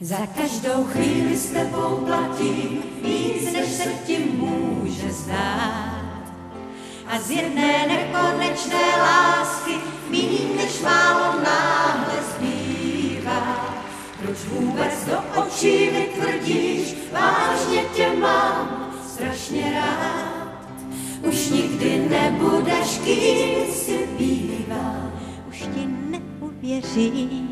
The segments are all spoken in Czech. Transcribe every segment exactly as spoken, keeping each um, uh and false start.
Za každou chvíli s tebou platím víc, než se ti může zdát. A z jedné nekonečné lásky míň, než málo náhle zbývá. Proč vůbec do očí mi tvrdíš, vážně tě mám strašně rád. Už nikdy nebudeš, kým si bývá, už ti neuvěřím.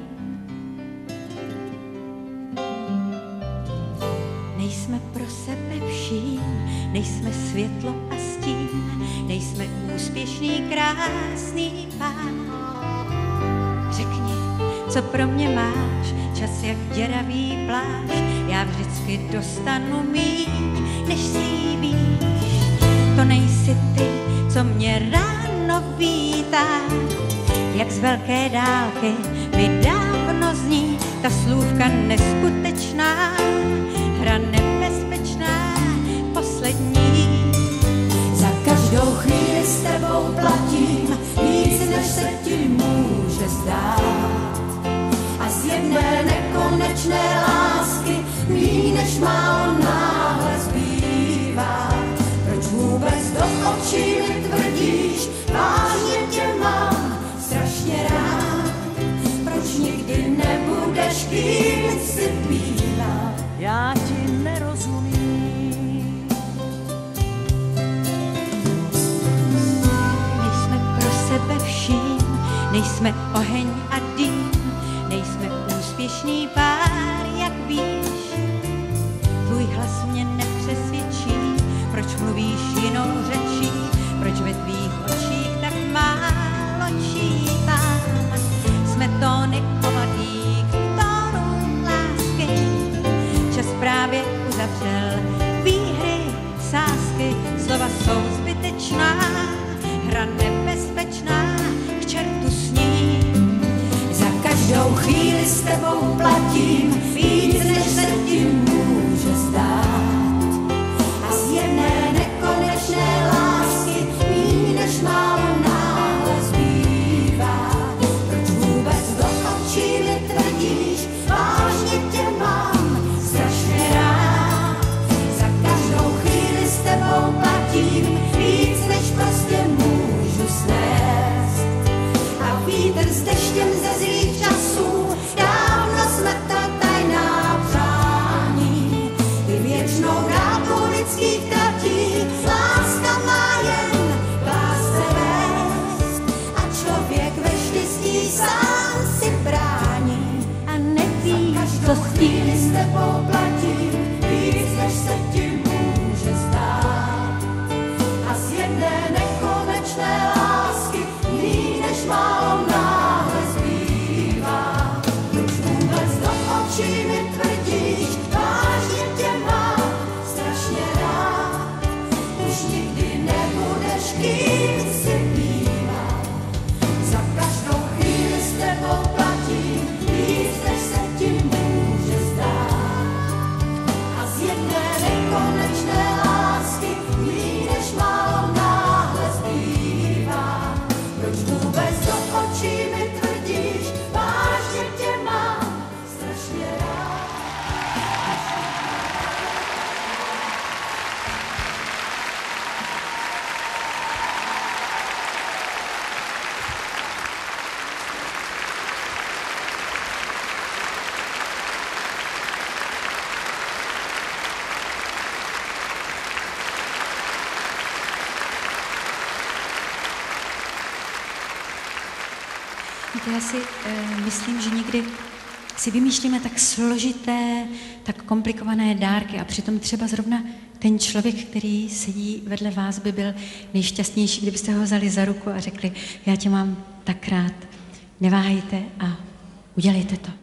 Nejsme pro sebe vším, nejsme světlo a stín, nejsme úspěšný, krásný pán. Řekni, co pro mě máš, čas jak děravý pláž, já vždycky dostanu míň, než slíbíš. To nejsi ty, co mě ráno vítá, jak z velké dálky mi dávno zní ta slůvka neskutečná, hra nebezpečná, poslední. Za každou chvíli s tebou platím víc, než se ti může zdát. A z jedné nekonečné lásky míň, než málo náhle zbývá. Proč vůbec do očí mi tvrdíš, vážně tě mám strašně rád. Proč nikdy nebudeš, kým si bývá, já ti nerozumím. Nejsme pro sebe vším, nejsme oheň a dým, nejsme úspěšný pár, jak víš. Tvůj hlas mě nepřesvědčí, proč mluvíš jinou řečí, proč ve tvých očích tak málo čítám. Jsme tóny ovadných tónů lásky, čas právě uzavřel výhry, sázky, slova jsou zbytečná, hra nebezpečná, k čertu s ní. Za každou chvíli s tebou platím víc, než se ti může zdát. A z jedné nekonečné lásky míň, než málo náhle zbývá. Proč vůbec do očí mi tvrdíš, vážně tě mám strašně rád. Za každou chvíli s tebou platím víc, než prostě můžu snést. A vítr s deštěm ze zlých časů, dávno jsme ta tajná přání. Ty věčnou dálku lidských tratí, láska má jen lásce vést. A člověk ve štěstí sám si brání a neví, co s tím s tebou platím víc, než se ti může zdát. A z jedné nekonečné lásky míň, než málo náhle zbývá. Proč vůbec do očí mi tvrdíš, vážně tě mám strašně rád. Už nikdy nebudeš, kým si bývá. Za každou chvíli s tebou platím víc, než se ti může zdát. A z jedné nekonečné lásky míň, než málo náhle zbývá. Proč vůbec do očí mi tvrdíš, vážně tě mám strašně rád. Víte, já si e, myslím, že někdy si vymýšlíme tak složité, tak komplikované dárky a přitom třeba zrovna ten člověk, který sedí vedle vás, by byl nejšťastnější, kdybyste ho vzali za ruku a řekli, já tě mám tak rád, neváhejte a udělejte to.